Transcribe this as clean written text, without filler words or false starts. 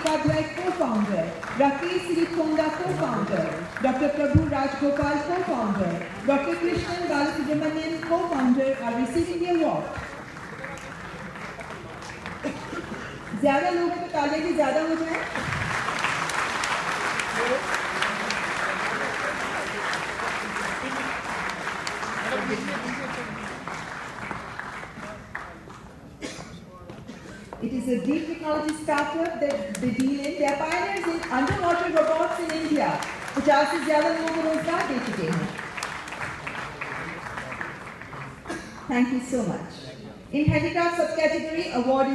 Upadhyay, co-founder, Rakesh Sirikonda, co-founder, Dr. Prabhu Rajgopal, co-founder, Dr. Krishnan Balasubramanian, co-founder are receiving the award. ज़्यादा लोगों को तालियां की ज़्यादा हो जाए। It is a deep technology startup that they deal in. They are pioneers in underwater robots in India. 50 से ज़्यादा लोगों को रोजगार दे चुके हैं। Thank you so much. In handicraft subcategory, award